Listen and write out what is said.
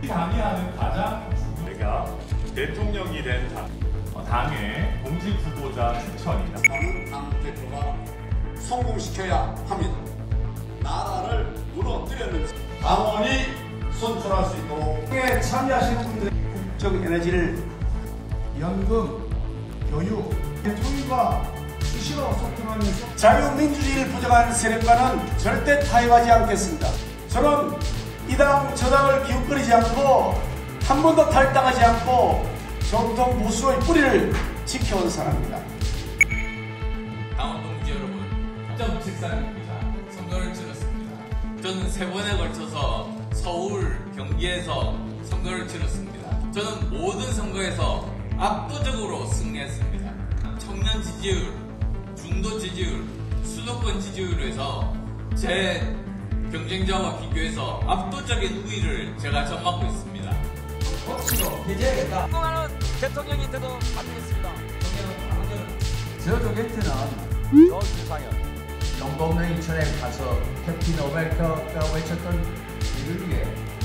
우리 당이 하는 가장 내가 대통령이 된 당의 공직 후보자 추천이다. 나는 당대표가 성공시켜야 합니다. 나라를 무너뜨렸는지 당원이 선출할 수 있도록 참여하시는 분들 국적 에너지를 연금, 교육, 통일과 수시로 소통하면서 자유민주주의를 부정하는 세력과는 절대 타협하지 않겠습니다. 저는 이 당 저 당을 기웃거리지 않고 한 번도 탈당하지 않고 정통 보수의 뿌리를 지켜온 사람입니다. 당원 동지 여러분, 1.74입니다. 선거를 치렀습니다. 저는 3번에 걸쳐서 서울, 경기에서 선거를 치렀습니다. 저는 모든 선거에서 압도적으로 승리했습니다. 청년 지지율, 중도 지지율, 수도권 지지율에서 제 경쟁자와 비교해서 압도적인 우위를 제가 점하고 있습니다. 법치로 해제하겠다. 성공하는 대통령이 되도록 하겠습니다. 저도 곁에는 저 김상현. 영광로 인천에 가서 해피 노벨가 외쳤던 이를 위해